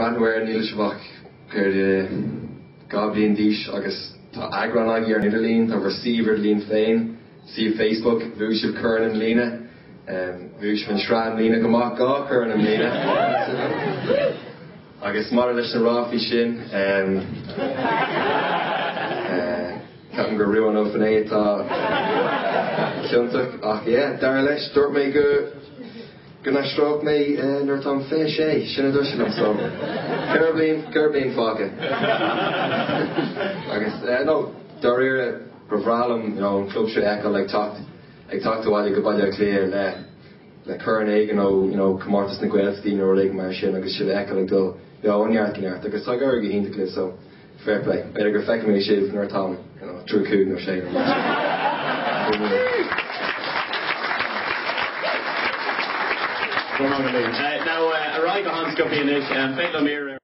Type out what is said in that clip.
Brandware níl sibach gur goblin dísh agus tá agran agi ar Niderlín, tá receiver lín féin, see Facebook, Rushe Curran lína, Rushe van Strand lína gomach gá Curran lína. Agus mar leis na ráfi sin, Captain go riúan ó fan é tá ciúntach, ach dar leis, dúirt mé go na stroke mé nuair tá fé sé, sinna dúir sin am so. Curblin fáca. Agus, no, doir bravralam, an club sé echa, ag talk to bhaile go baile cléir le Curran éigen ó comórtas na Gaeilge nó ag mar sin, agus sé echa le dul, onneart gneart, agus tá gur go hínta clé, so fair play. Beidir gur feic mé sibh nuair tá trú cúg nó sé. Now, a right go Hans go finish, and